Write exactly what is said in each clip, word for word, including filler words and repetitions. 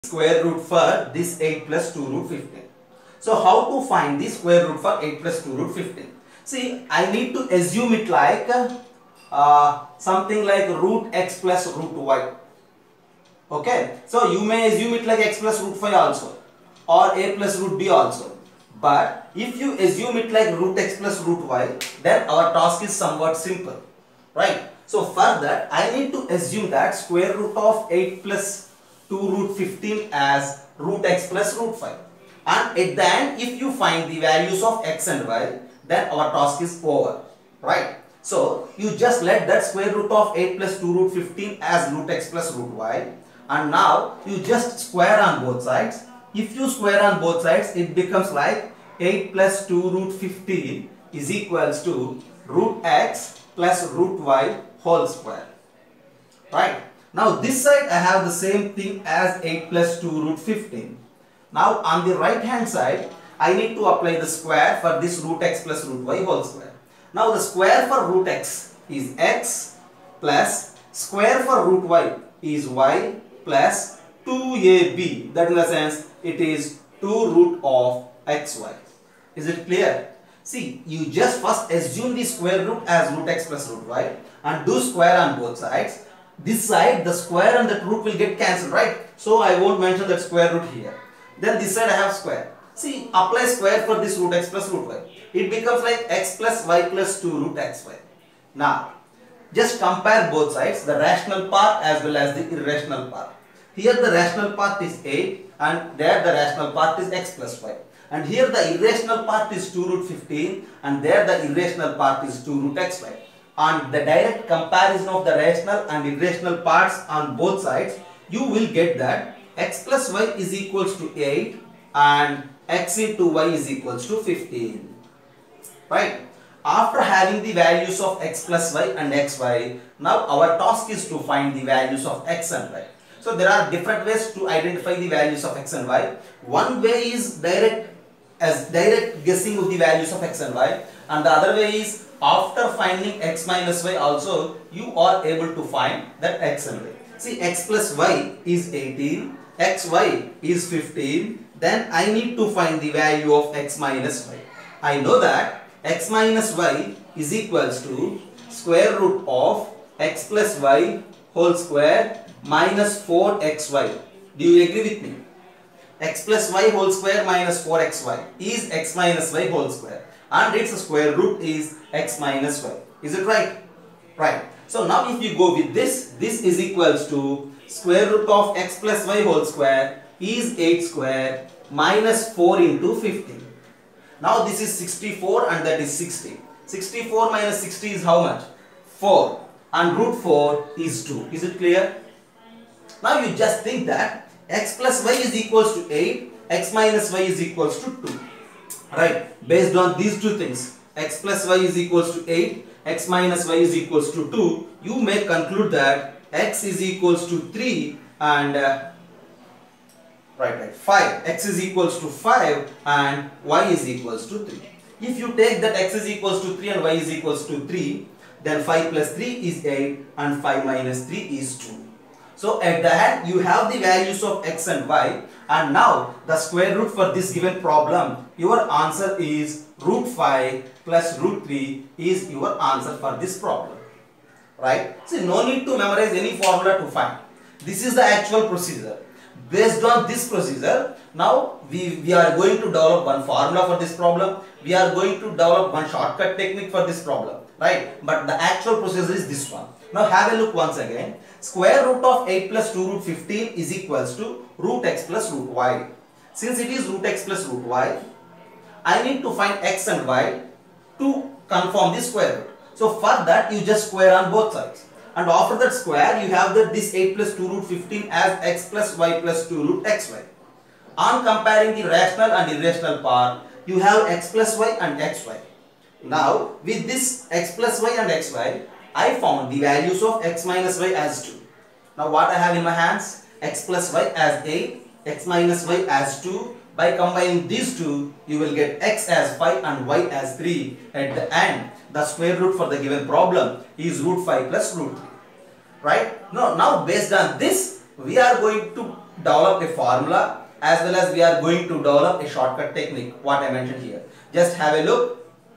square root for this eight plus two root fifteen. So how to find the square root for eight plus two root fifteen? See, I need to assume it like uh, something like root x plus root y. Okay, so you may assume it like x plus root five also, or a plus root b also. But if you assume it like root x plus root y, then our task is somewhat simple, right? So for that, I need to assume that square root of eight plus two root fifteen as root x plus root five. And at the end, if you find the values of x and y, then our task is over, right? So you just let that square root of eight plus two root fifteen as root x plus root y, and now you just square on both sides. If you square on both sides, it becomes like eight plus two root fifteen is equals to root x plus root y whole square, right? Now this side I have the same thing as eight plus two root fifteen. Now on the right hand side, I need to apply the square for this root x plus root y whole square. Now the square for root x is x plus square for root y is y plus two a b. That in the sense it is two root of xy. Is it clear? See, you just first assume the square root as root x plus root y and do square on both sides. This side, the square and the root will get cancelled, right? So I won't mention that square root here. Then this side I have square. See, apply square for this root x plus root y. It becomes like x plus y plus two root xy. Now, just compare both sides, the rational part as well as the irrational part. Here the rational part is eight and there the rational part is x plus y. And here the irrational part is two root fifteen and there the irrational part is two root xy. On the direct comparison of the rational and irrational parts on both sides, you will get that x plus y is equals to eight and x into y is equals to fifteen. Right? After having the values of x plus y and xy, now our task is to find the values of x and y. So there are different ways to identify the values of x and y. One way is direct as direct guessing of the values of x and y, and the other way is after finding x minus y also you are able to find that x and y. See, x plus y is eighteen, xy is fifteen, then I need to find the value of x minus y. I know that x minus y is equals to square root of x plus y whole square minus four x y. Do you agree with me? X plus y whole square minus four x y is x minus y whole square and its square root is x minus y. Is it right? Right. So now if you go with this, this is equals to square root of x plus y whole square is eight square minus four into fifteen. Now this is sixty-four and that is sixty. sixty-four minus sixty is how much? four, and root four is two. Is it clear? Now you just think that x plus y is equals to eight, x minus y is equals to two. Right? Based on these two things, x plus y is equals to eight, x minus y is equals to two, you may conclude that x is equals to three and uh, right, right, five. X is equals to five and y is equals to three. If you take that x is equals to three and y is equals to three, then five plus three is eight and five minus three is two. So at the end you have the values of x and y, and now the square root for this given problem, your answer is root five plus root three is your answer for this problem. Right? See, no need to memorize any formula to find. This is the actual procedure. Based on this procedure, now we, we are going to develop one formula for this problem. We are going to develop one shortcut technique for this problem. Right? But the actual procedure is this one. Now have a look once again. Square root of eight plus two root fifteen is equals to root x plus root y. Since it is root x plus root y, I need to find x and y to confirm the square root. So for that you just square on both sides. And after that square you have that this eight plus two root fifteen as x plus y plus two root xy. On comparing the rational and irrational part, you have x plus y and xy. Now with this x plus y and xy, I found the values of x minus y as two. Now what I have in my hands? X plus y as eight, x minus y as two. By combining these two, you will get x as five and y as three. At the end, the square root for the given problem is root five plus root three. Right? Now, now based on this, we are going to develop a formula as well as we are going to develop a shortcut technique, what I mentioned here. Just have a look.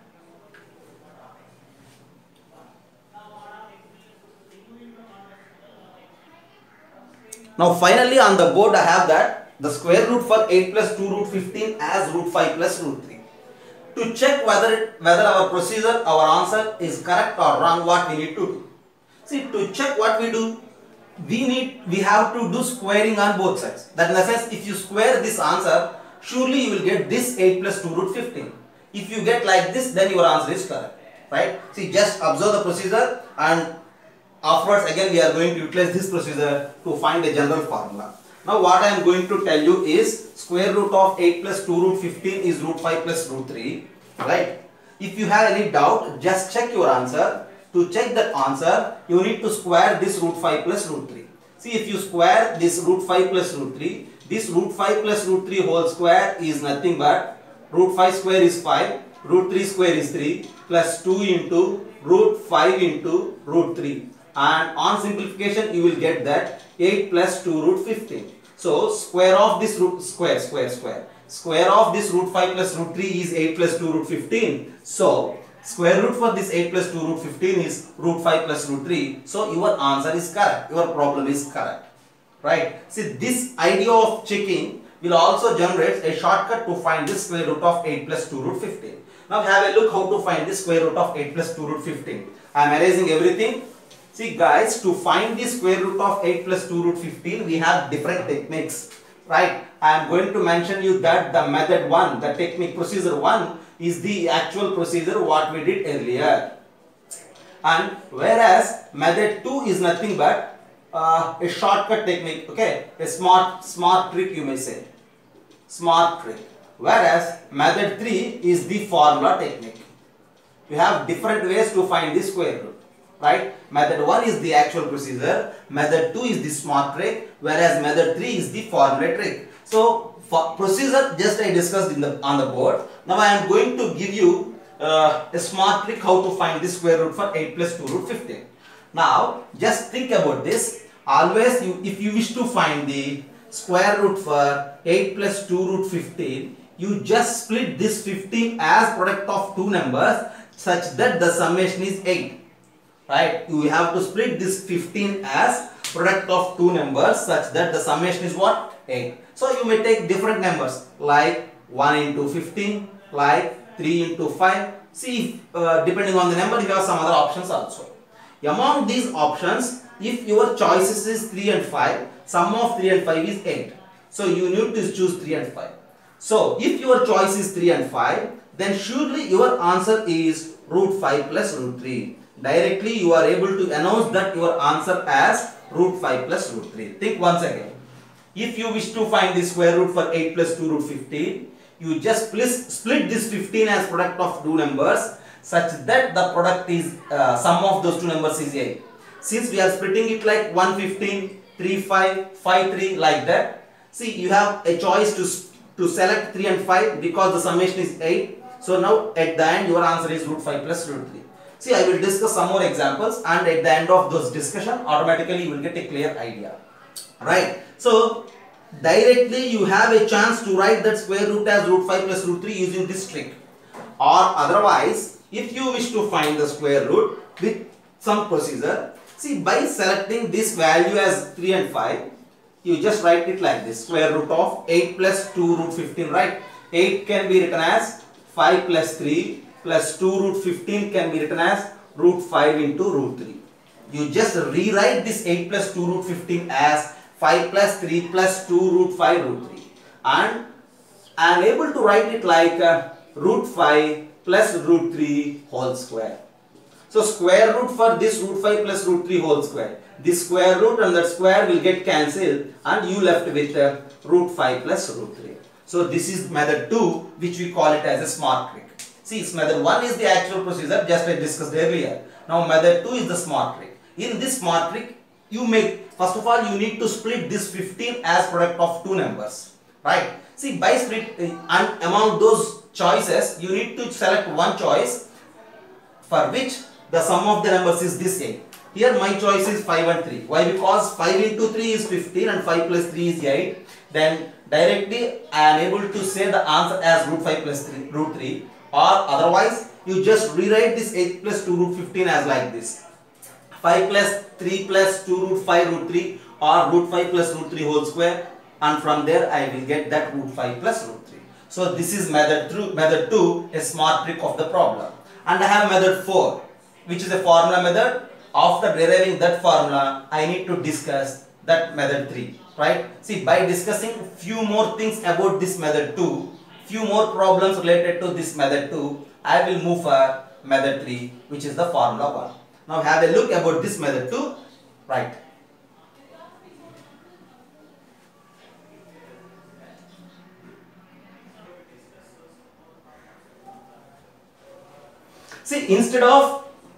Now finally on the board I have that the square root for eight plus two root fifteen as root five plus root three. To check whether whether our procedure, our answer is correct or wrong, what we need to do. See, to check what we do, we need we have to do squaring on both sides. That in the sense, if you square this answer, surely you will get this eight plus two root fifteen. If you get like this, then your answer is correct, right? See, just observe the procedure and afterwards again we are going to utilize this procedure to find a general formula. Now what I am going to tell you is square root of eight plus two root fifteen is root five plus root three, right? If you have any doubt, just check your answer. To check that answer, you need to square this root five plus root three. See, if you square this root five plus root three, this root five plus root three whole square is nothing but root five square is five, root three square is three, plus two into root five into root three. And on simplification, you will get that eight plus two root fifteen. So, square of this root square, square, square. Square of this root five plus root three is eight plus two root fifteen. So, square root for this eight plus two root fifteen is root five plus root three. So, your answer is correct. Your problem is correct. Right? See, this idea of checking will also generate a shortcut to find the square root of eight plus two root fifteen. Now, have a look how to find the square root of eight plus two root fifteen. I am erasing everything. See guys, to find the square root of eight plus two root fifteen, we have different techniques, right? I am going to mention you that the method one, the technique procedure one is the actual procedure what we did earlier. And whereas method two is nothing but uh, a shortcut technique, okay? A smart, smart trick you may say, smart trick. Whereas method three is the formula technique. You have different ways to find the square root. Right? Method one is the actual procedure, method two is the smart trick, whereas method three is the formula trick. So, for procedure just I discussed in the on the board. Now I am going to give you uh, a smart trick how to find the square root for eight plus two root fifteen. Now, just think about this. Always, you, if you wish to find the square root for eight plus two root fifteen, you just split this fifteen as product of two numbers such that the summation is eight. Right, you have to split this fifteen as product of two numbers such that the summation is what? eight. So you may take different numbers like one into fifteen, like three into five. See, uh, depending on the number, you have some other options also. Among these options, if your choices is three and five, sum of three and five is eight. So you need to choose three and five. So if your choice is three and five, then surely your answer is root five plus root three. Directly you are able to announce that your answer as root five plus root three. Think once again. If you wish to find the square root for eight plus two root fifteen, you just please split this fifteen as product of two numbers such that the product is uh, sum of those two numbers is eight. Since we are splitting it like one fifteen, three five, five three like that, see you have a choice to, to select three and five because the summation is eight. So now at the end your answer is root five plus root three. See, I will discuss some more examples and at the end of those discussion, automatically you will get a clear idea. Right? So, directly you have a chance to write that square root as root five plus root three using this trick. Or otherwise, if you wish to find the square root with some procedure, see by selecting this value as three and five, you just write it like this. Square root of eight plus two root fifteen, right? eight can be written as five plus three. Plus two root fifteen can be written as root five into root three. You just rewrite this eight plus two root fifteen as five plus three plus two root five root three. And I am able to write it like uh, root five plus root three whole square. So square root for this root five plus root three whole square. This square root and that square will get cancelled and you left with uh, root five plus root three. So this is method two, which we call it as a smart trick. See, method one is the actual procedure just I discussed earlier. Now method two is the smart trick. In this smart trick, you make, first of all, you need to split this fifteen as product of two numbers. Right? See, by split, and among those choices, you need to select one choice for which the sum of the numbers is this eight. Here my choice is five and three. Why? Because five into three is fifteen and five plus three is eight. Then directly I am able to say the answer as root five plus three, root three, or otherwise you just rewrite this eight plus two root fifteen as like this. five plus three plus two root five root three, or root five plus root three whole square, and from there I will get that root five plus root three. So this is method two, method two, a smart trick of the problem. And I have method four, which is a formula method. After deriving that formula, I need to discuss that method three, right? See, by discussing few more things about this method two, few more problems related to this method two, I will move for method three, which is the formula one. Now have a look about this method two, right? See, instead of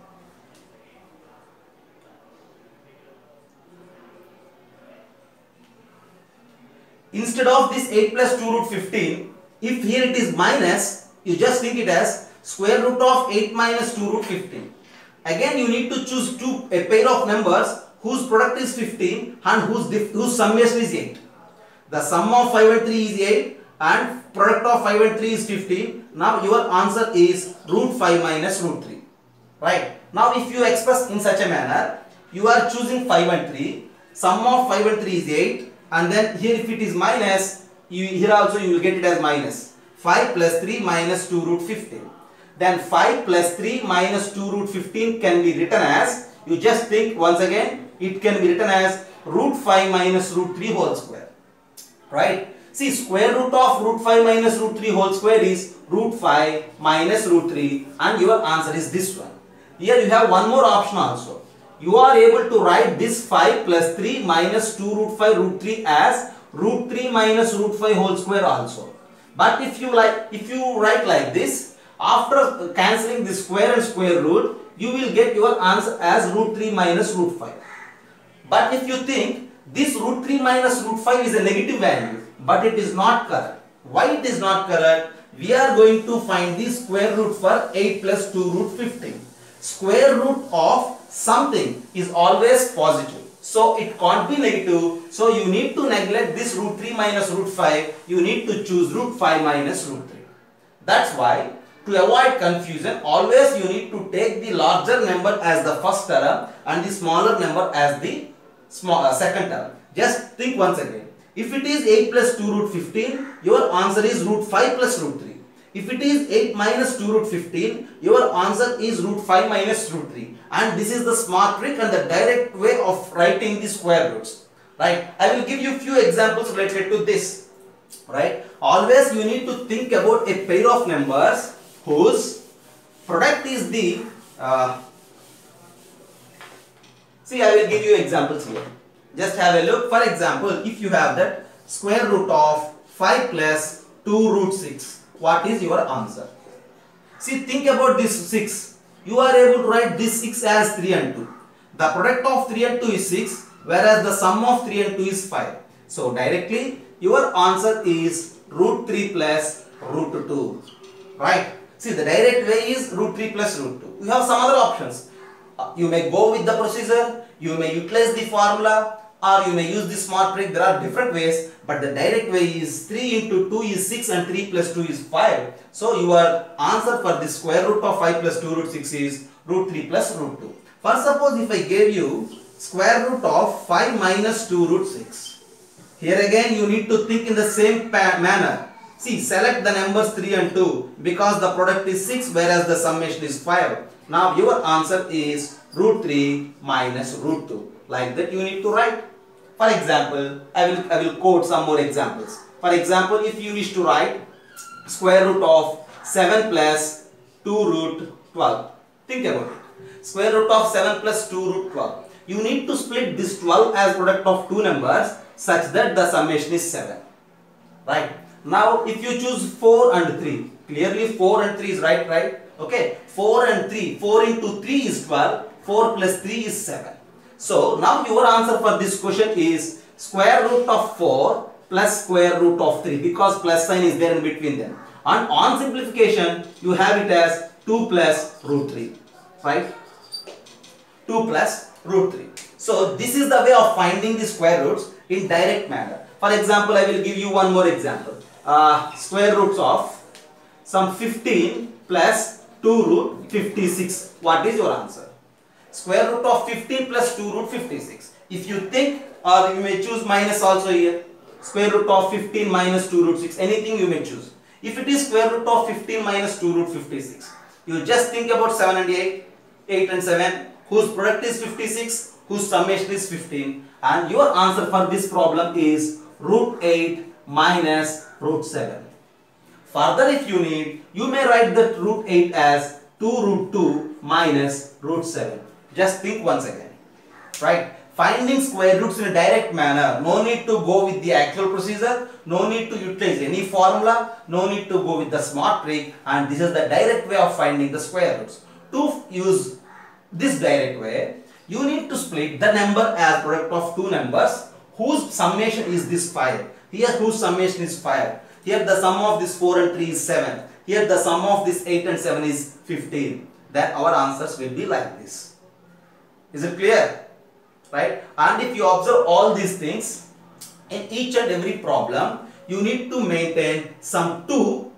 Instead of this eight plus two root fifteen, if here it is minus, you just think it as square root of eight minus two root fifteen. Again, you need to choose two a pair of numbers whose product is fifteen and whose whose summation is eight. The sum of five and three is eight and product of five and three is fifteen. Now your answer is root five minus root three. Right? Now if you express in such a manner, you are choosing five and three, sum of five and three is eight, and then here if it is minus, you, here also you will get it as minus. five plus three minus two root fifteen. Then five plus three minus two root fifteen can be written as, you just think once again, it can be written as root five minus root three whole square. Right? See, square root of root five minus root three whole square is root five minus root three, and your answer is this one. Here you have one more option also. You are able to write this five plus three minus two root five root three as root three minus root five whole square also. But if you like, if you write like this, after cancelling the square and square root, you will get your answer as root three minus root five. But if you think this root three minus root five is a negative value, but it is not correct. Why it is not correct? We are going to find the square root for eight plus two root fifteen. Square root of something is always positive, so it can't be negative. So you need to neglect this root three minus root five. You need to choose root five minus root three. That's why, to avoid confusion, always you need to take the larger number as the first term and the smaller number as the small uh, second term. Just think once again. If it is eight plus two root fifteen, your answer is root five plus root three. If it is eight minus two root fifteen, your answer is root five minus root three. And this is the smart trick and the direct way of writing the square roots. Right? I will give you few examples related to this. Right? Always you need to think about a pair of numbers whose product is the uh, see, I will give you examples here. Just have a look. For example, if you have that square root of five plus two root six, what is your answer? See, think about this six. You are able to write this six as three and two. The product of three and two is six, whereas the sum of three and two is five. So directly your answer is root three plus root two. Right? See, the direct way is root three plus root two. You have some other options. Uh, you may go with the procedure, you may utilize the formula, or you may use the smart trick. There are different ways, but the direct way is three into two is six and three plus two is five. So your answer for the square root of five plus two root six is root three plus root two. For suppose if I gave you square root of five minus two root six. Here again you need to think in the same manner. See, select the numbers three and two because the product is six whereas the summation is five. Now your answer is root three minus root two. Like that you need to write. For example, I will, I will quote some more examples. For example, if you wish to write square root of seven plus two root twelve. Think about it. Square root of seven plus two root twelve. You need to split this twelve as product of two numbers such that the summation is seven. Right? Now if you choose four and three, clearly four and three is right, right? Okay, four and three, four into three is twelve, four plus three is seven. So now your answer for this question is square root of four plus square root of three because plus sign is there in between them. And on simplification, you have it as two plus root three. Right? two plus root three. So this is the way of finding the square roots in direct manner. For example, I will give you one more example. Uh, square roots of some fifteen plus two root fifty-six. What is your answer? Square root of fifteen plus two root fifty-six. If you think, or you may choose minus also here. Square root of fifteen minus two root six. Anything you may choose. If it is square root of fifteen minus two root fifty-six, you just think about seven and eight, eight and seven, whose product is fifty-six, whose summation is fifteen, and your answer for this problem is root eight minus root seven. Further, if you need, you may write that root eight as two root two minus root seven. Just think once again, right? Finding square roots in a direct manner, no need to go with the actual procedure, no need to utilize any formula, no need to go with the smart trick, and this is the direct way of finding the square roots. To use this direct way, you need to split the number as product of two numbers whose summation is this five. Here whose summation is five. Here the sum of this four and three is seven. Here the sum of this eight and seven is fifteen. Then our answers will be like this. Is it clear? Right? And if you observe all these things, in each and every problem, you need to maintain some two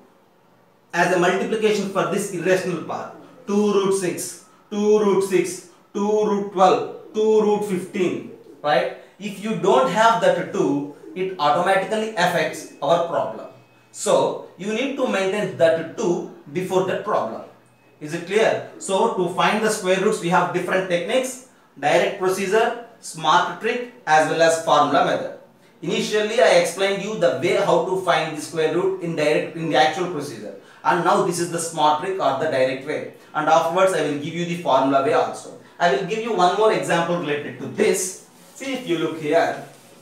as a multiplication for this irrational part. two root six, two root six, two root twelve, two root fifteen. Right? If you don't have that two, it automatically affects our problem. So, you need to maintain that two before that problem. Is it clear? So, to find the square roots, we have different techniques. Direct procedure, smart trick, as well as formula method. Initially, I explained you the way how to find the square root in direct in the actual procedure, and now this is the smart trick or the direct way. And afterwards, I will give you the formula way also. I will give you one more example related to this. See, if you look here.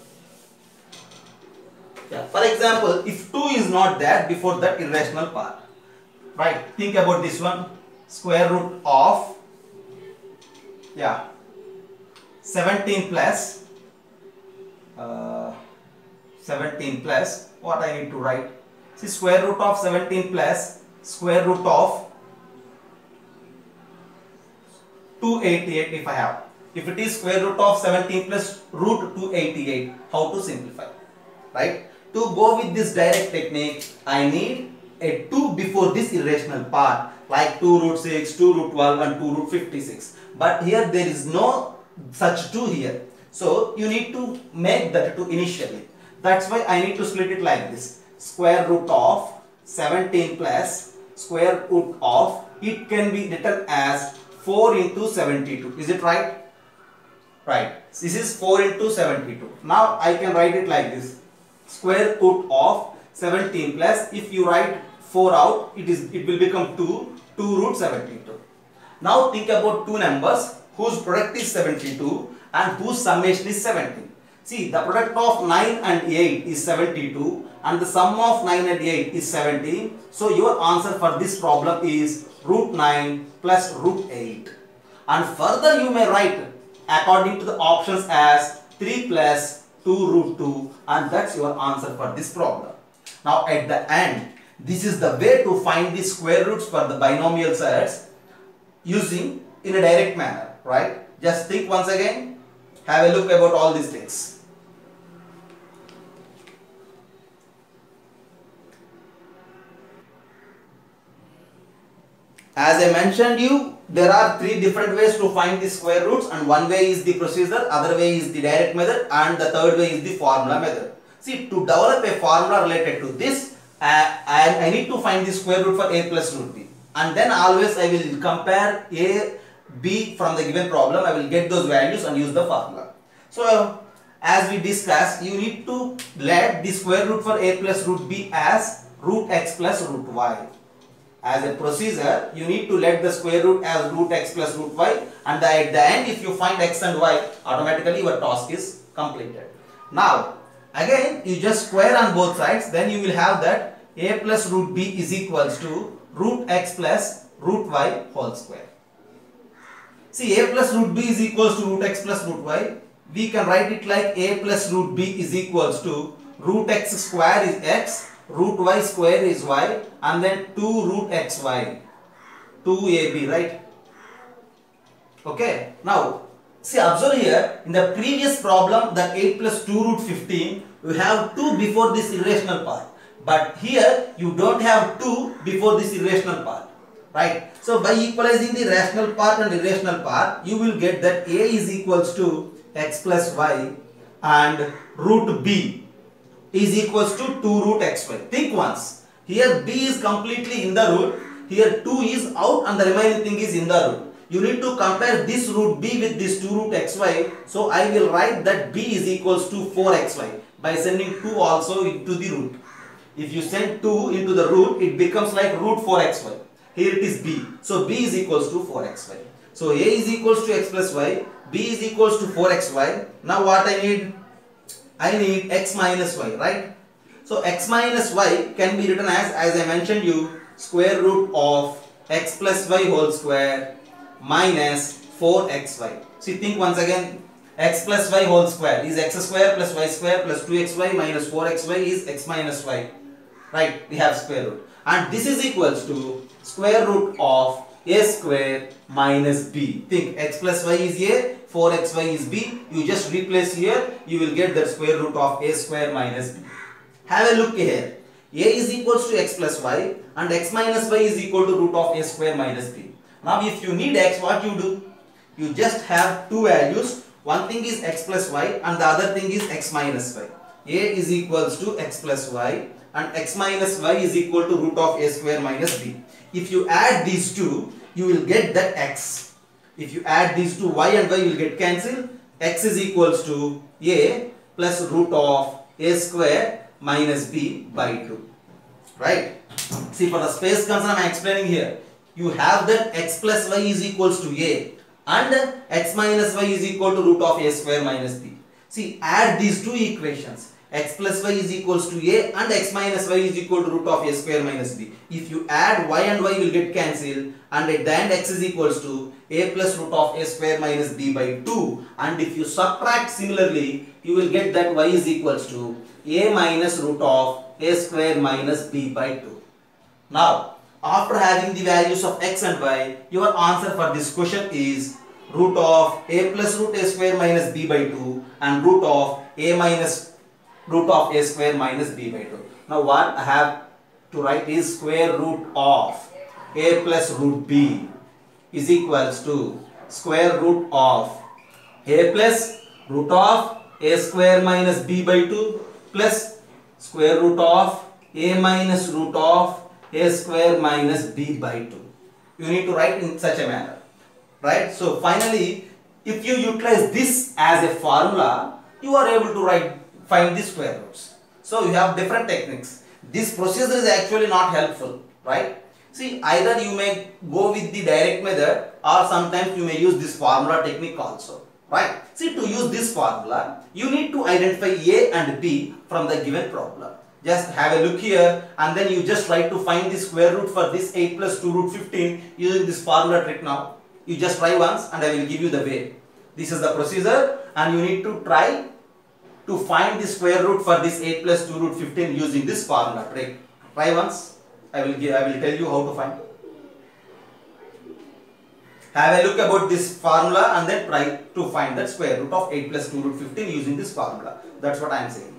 Yeah. For example, if two is not there before that irrational part, right? Think about this one. Square root of yeah. seventeen plus uh, seventeen plus what I need to write. See, square root of seventeen plus square root of two eighty-eight if I have. If it is square root of seventeen plus root two eighty-eight, how to simplify? Right? To go with this direct technique, I need a two before this irrational part, like two root six, two root twelve and two root fifty-six. But here there is no such two here. So you need to make that two initially. That's why I need to split it like this. Square root of seventeen plus square root of, it can be written as four into seventy-two. Is it right? Right. This is four into seventy-two. Now I can write it like this. Square root of seventeen plus, if you write four out, it is it will become two, two root seventy-two. Now think about two numbers whose product is seventy-two and whose summation is seventeen. See, the product of nine and eight is seventy-two and the sum of nine and eight is seventeen. So your answer for this problem is root nine plus root eight. And further you may write according to the options as three plus two root two, and that's your answer for this problem. Now at the end, this is the way to find the square roots for the binomial sets using in a direct manner, right? Just think once again, have a look about all these things. As I mentioned you, there are three different ways to find the square roots, and one way is the procedure, other way is the direct method, and the third way is the formula method. See, to develop a formula related to this, uh, I, I need to find the square root for a plus root b, and then always I will compare a, b from the given problem. I will get those values and use the formula. So, as we discussed, you need to let the square root for a plus root b as root x plus root y. As a procedure, you need to let the square root as root x plus root y, and the, at the end, if you find x and y, automatically your task is completed. Now, again, you just square on both sides, then you will have that a plus root b is equals to root x plus root y whole square. See, a plus root b is equals to root x plus root y. We can write it like a plus root b is equals to root x square is x, root y square is y, and then two root xy, two a b, right? Okay. Now, See, observe here, in the previous problem, the eight plus two root fifteen, you have two before this irrational part. But here, you don't have two before this irrational part. Right? So, by equalizing the rational part and irrational part, you will get that A is equals to x plus y and root b is equals to two root xy. Think once. Here b is completely in the root. Here two is out and the remaining thing is in the root. You need to compare this root b with this two root xy. So I will write that b is equals to four xy by sending two also into the root. If you send two into the root, it becomes like root four xy. Here it is b. So b is equals to four xy. So a is equals to x plus y. B is equals to four xy. Now what I need? I need x minus y, right? So x minus y can be written as, as I mentioned you, square root of x plus y whole square minus four xy. See, think once again, x plus y whole square is x square plus y square plus two xy minus four xy is x minus y. Right, we have square root. And this is equals to square root of a square minus b. Think x plus y is a, four xy is b. You just replace here, you will get the square root of a square minus b. Have a look here. A is equals to x plus y and x minus y is equal to root of a square minus b. Now if you need x, what you do? You just have two values. One thing is x plus y and the other thing is x minus y. A is equals to x plus y and x minus y is equal to root of a square minus b. If you add these two, you will get that x. If you add these two, y and y will get cancelled. X is equals to a plus root of a square minus b by two. Right? See, for the space concern I am explaining here. You have that x plus y is equals to a and x minus y is equal to root of a square minus b. See, add these two equations. X plus y is equals to a and x minus y is equal to root of a square minus b. If you add y and y will get cancelled and at the end x is equals to a plus root of a square minus b by two, and if you subtract similarly, you will get that y is equals to a minus root of a square minus b by two. Now, after having the values of x and y, your answer for this question is root of a plus root a square minus b by two and root of a minus root of a square minus b by two. Now what I have to write is square root of a plus root b is equals to square root of a plus root of a square minus b by two plus square root of a minus root of a square minus b by two. You need to write in such a manner. Right? So finally, if you utilize this as a formula, you are able to write find the square roots. So you have different techniques. This procedure is actually not helpful, right? See, either you may go with the direct method or sometimes you may use this formula technique also, right? See, to use this formula, you need to identify A and B from the given problem. Just have a look here and then you just try to find the square root for this eight plus two root fifteen using this formula trick now. You just try once and I will give you the way. This is the procedure and you need to try to find the square root for this eight plus two root fifteen using this formula trick. Try once. I will give, I will tell you how to find. Have a look about this formula and then try to find the square root of eight plus two root fifteen using this formula. That's what I am saying.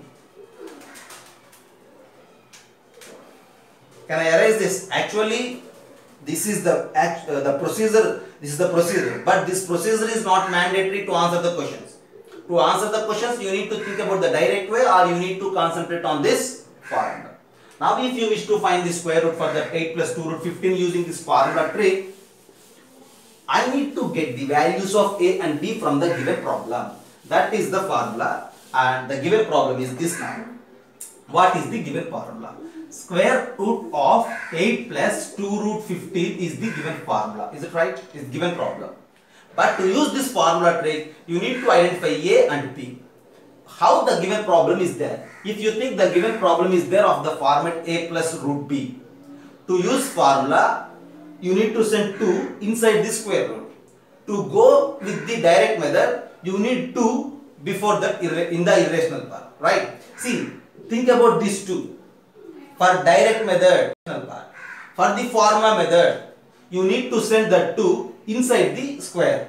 Can I erase this? Actually, this is the uh, the procedure. This is the procedure, but this procedure is not mandatory to answer the questions. To answer the questions, you need to think about the direct way or you need to concentrate on this formula. Now, if you wish to find the square root for the eight plus two root fifteen using this formula trick, I need to get the values of a and b from the given problem. That is the formula and the given problem is this now. What is the given formula? Square root of eight plus two root fifteen is the given formula. Is it right? Is given problem. But to use this formula trick, you need to identify A and B. How the given problem is there? If you think the given problem is there of the format A plus root B, to use formula, you need to send two inside the square root. To go with the direct method, you need two before that in the irrational part, right? See, think about these two. For direct method, for the formula method, you need to send the two inside the square.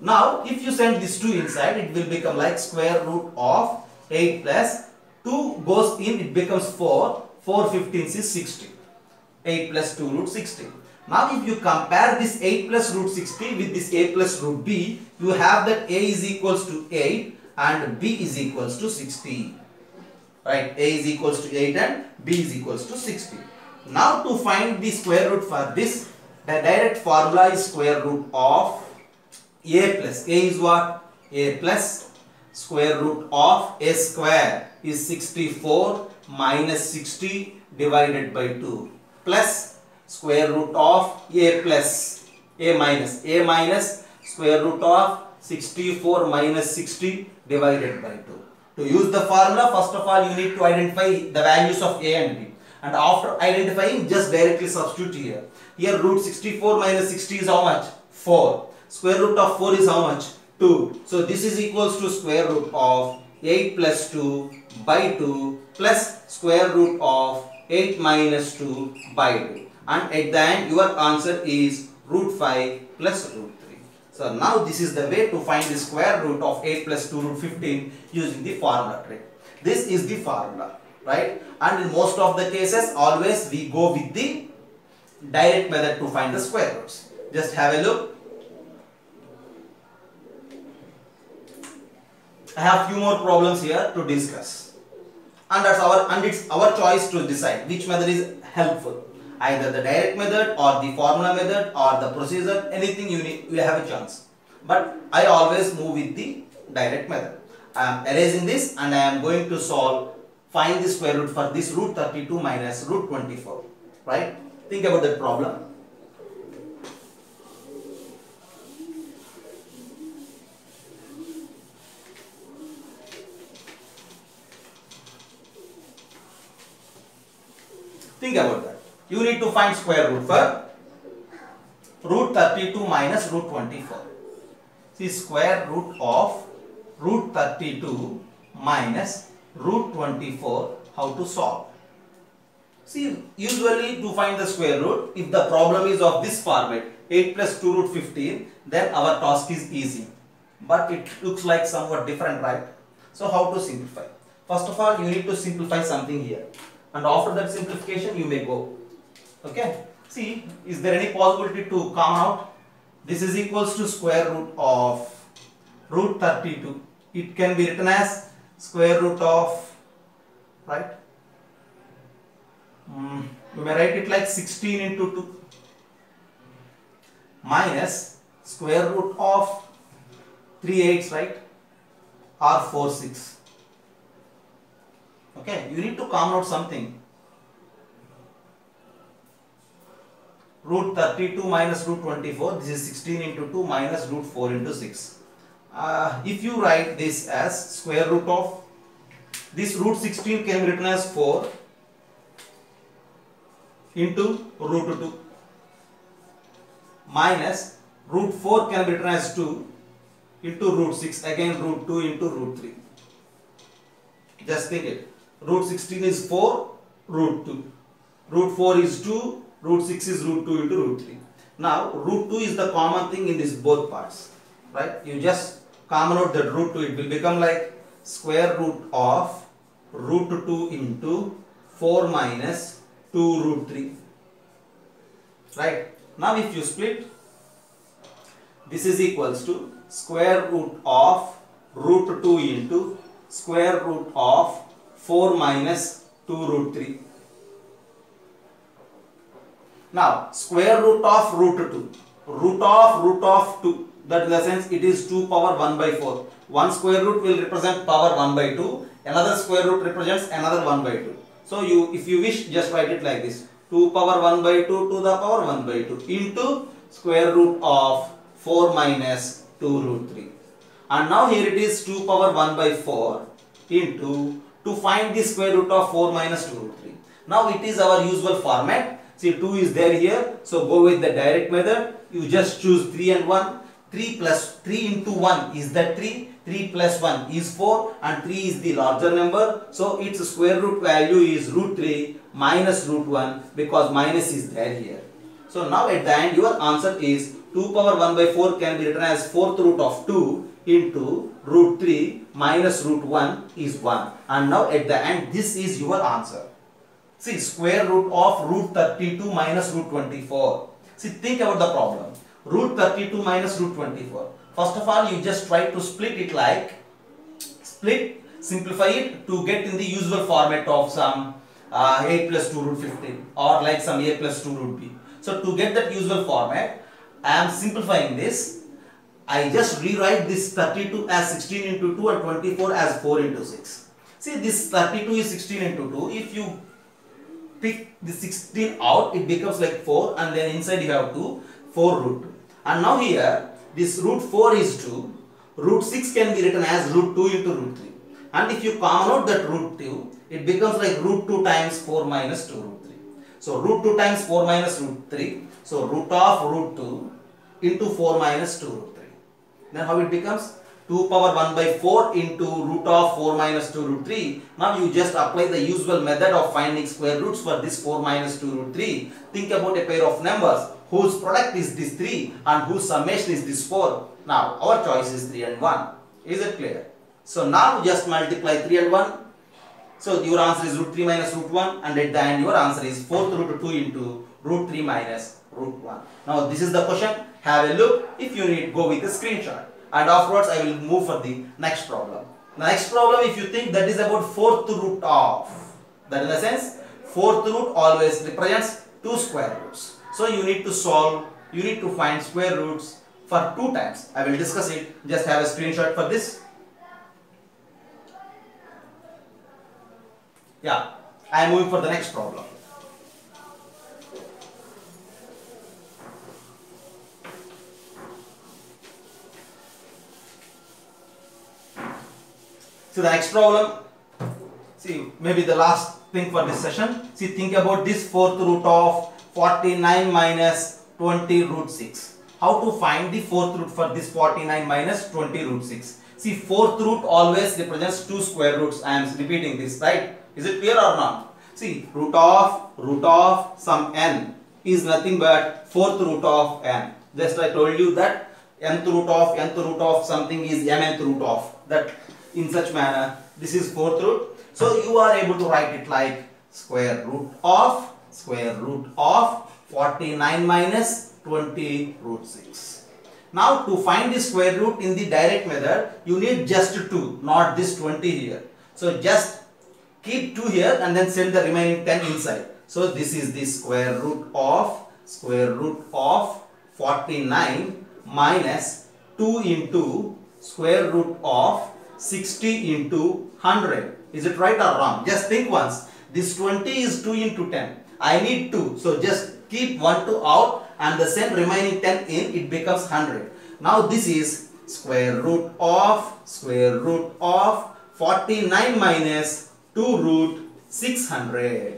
Now if you send this two inside, it will become like square root of eight plus two goes in, it becomes four. four fifteenths is sixty. eight plus two root sixty. Now if you compare this eight plus root sixty with this a plus root b, you have that a is equals to eight and b is equals to sixty. Right, a is equals to eight and b is equals to sixty. Now to find the square root for this, the direct formula is square root of a plus, a is what? A plus square root of a square is sixty-four minus sixty divided by two plus square root of a plus a minus a minus square root of sixty-four minus sixty divided by two. To use the formula, first of all you need to identify the values of a and b, and after identifying just directly substitute here. Here root sixty-four minus sixty is how much? four. Square root of four is how much? two. So this is equals to square root of eight plus two by two plus square root of eight minus two by two. And at the end your answer is root five plus root three. So now this is the way to find the square root of eight plus two root fifteen using the formula trick. This is the formula, right? And in most of the cases always we go with the direct method to find the square roots. Just have a look. I have few more problems here to discuss, and that's our and it's our choice to decide which method is helpful. Either the direct method or the formula method or the procedure, anything you need, you have a chance. But I always move with the direct method. I am erasing this and I am going to solve, find the square root for this root thirty-two minus root twenty-four. Right? Think about that problem. Think about that. You need to find square root for root thirty-two minus root twenty-four. See, square root of root thirty-two minus root twenty-four, how to solve? See, usually to find the square root, if the problem is of this format, eight plus two root fifteen, then our task is easy. But it looks like somewhat different, right? So how to simplify? First of all, you need to simplify something here. And after that simplification, you may go. Okay. See, is there any possibility to come out? This is equals to square root of root thirty-two. It can be written as square root of, right? Mm, you may write it like sixteen into two minus square root of three eighths, right? Or four six. Okay, you need to come out something. Root thirty-two minus root twenty-four, this is sixteen into two minus root four into six. Uh, if you write this as square root of, this root sixteen can be written as four into root two minus root four can be written as two into root six, again root two into root three. Just think it. Root sixteen is four, root two. Root four is two, root six is root two into root three. Now, root two is the common thing in these both parts. Right? You just common out that root two, it will become like square root of root two into four minus two root three. Right? Now, if you split, this is equals to square root of root two into square root of four minus two root three. Now, square root of root two, root of root of two, that in the sense it is two power one by four. One square root will represent power one by two, another square root represents another one by two. So, you if you wish, just write it like this, two power one by two to the power one by two into square root of four minus two root three. And now here it is two power one by four into, to find the square root of four minus two root three. Now it is our usual format. See, two is there here. So go with the direct method. You just choose three and one. three plus three into one is that three. three plus one is four. And three is the larger number. So its square root value is root three minus root one because minus is there here. So now at the end your answer is two power one by four can be written as fourth root of two into root three minus root one is one. And now at the end, this is your answer. See, square root of root thirty-two minus root twenty-four. See, think about the problem. Root thirty-two minus root twenty-four. First of all, you just try to split it like, split, simplify it to get in the usual format of some uh, a plus two root fifteen or like some a plus two root b. So to get that usual format, I am simplifying this. I just rewrite this thirty-two as sixteen into two and twenty-four as four into six. See, this thirty-two is sixteen into two. If you pick the sixteen out, it becomes like four, and then inside you have two, four root two. And now here, this root four is two, root six can be written as root two into root three. And if you common out that root two, it becomes like root two times four minus two root three. So root two times four minus root three. So root of root two into four minus two root three. Then how it becomes? two power one by four into root of four minus two root three. Now you just apply the usual method of finding square roots for this four minus two root three. Think about a pair of numbers whose product is this three and whose summation is this four. Now our choice is three and one. Is it clear? So now just multiply three and one. So your answer is root three minus root one, and at the end your answer is fourth root two into root three minus root one. Now this is the question. Have a look. If you need, go with a screenshot. And afterwards I will move for the next problem. The next problem, if you think, that is about fourth root of. That in the sense, fourth root always represents two square roots. So you need to solve, you need to find square roots for two times. I will discuss it. Just have a screenshot for this. Yeah, I am moving for the next problem. So the next problem, see, maybe the last thing for this session. See, think about this fourth root of forty-nine minus twenty root six. How to find the fourth root for this forty-nine minus twenty root six? See, fourth root always represents two square roots. I am repeating this, right? Is it clear or not? See, root of root of some n is nothing but fourth root of n. Just I told you that nth root of nth root of something is mnth root of that. In such manner, this is fourth root. So you are able to write it like square root of square root of forty-nine minus twenty root six. Now to find the square root in the direct method, you need just two, not this twenty here. So just keep two here and then send the remaining ten inside. So this is the square root of square root of forty-nine minus two into square root of sixty into one hundred. Is it right or wrong? Just think once. This twenty is two into ten. I need two. So just keep one two out and the same remaining ten in, it becomes one hundred. Now this is square root of square root of forty-nine minus two root six hundred.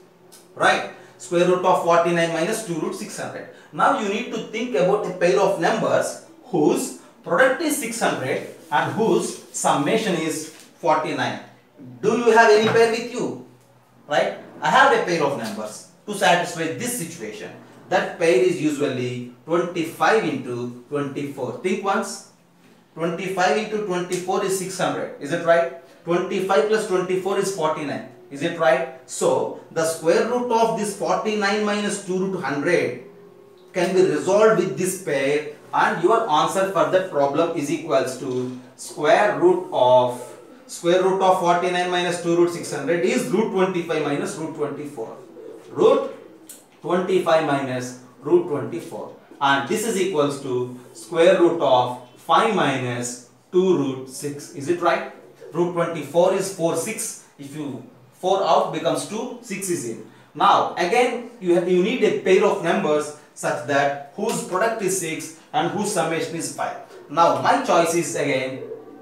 Right? Square root of forty-nine minus two root six hundred. Now you need to think about a pair of numbers whose product is six hundred and whose summation is forty-nine. Do you have any pair with you? Right? I have a pair of numbers to satisfy this situation. That pair is usually twenty-five into twenty-four. Think once. twenty-five into twenty-four is six hundred. Is it right? twenty-five plus twenty-four is forty-nine. Is it right? So the square root of this forty-nine minus two root one hundred can be resolved with this pair, and your answer for that problem is equals to square root of square root of forty-nine minus two root six hundred is root twenty-five minus root twenty-four. Root twenty-five minus root twenty-four, and this is equals to square root of five minus two root six. Is it right? Root twenty-four is four, six. If you four out becomes two, six is in. Now again you have, you need a pair of numbers such that whose product is six and whose summation is five. Now my choice is again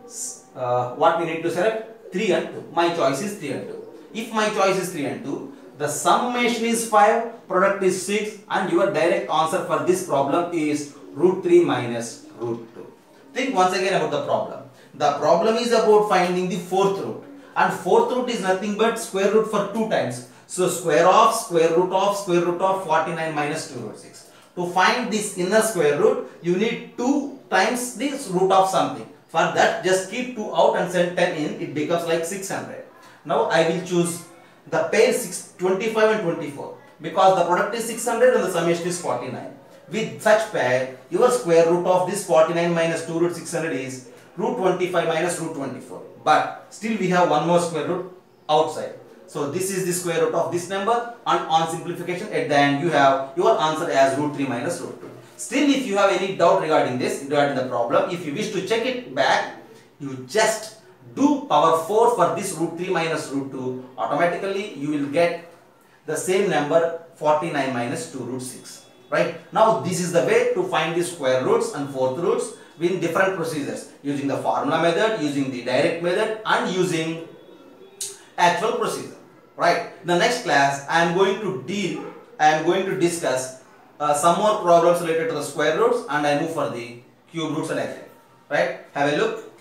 uh, what we need to select, three and two. My choice is three and two. If my choice is three and two, the summation is five, product is six, and your direct answer for this problem is root three minus root two. Think once again about the problem. The problem is about finding the fourth root, and fourth root is nothing but square root for two times. So square of square root of square root of forty-nine minus two root six. To find this inner square root, you need two times this root of something. For that, just keep two out and send ten in, it becomes like six hundred. Now I will choose the pair six, twenty-five and twenty-four because the product is six hundred and the summation is forty-nine. With such pair, your square root of this forty-nine minus two root six hundred is root twenty-five minus root twenty-four. But still we have one more square root outside. So this is the square root of this number, and on simplification at the end you have your answer as root three minus root two. Still, if you have any doubt regarding this, regarding the problem, if you wish to check it back, you just do power four for this root three minus root two. Automatically you will get the same number forty-nine minus two root six. Right? Now this is the way to find the square roots and fourth roots with different procedures, using the formula method, using the direct method, and using actual procedure. Right? In the next class I am going to deal, I am going to discuss uh, some more problems related to the square roots, and I move for the cube roots and again. Right? Have a look.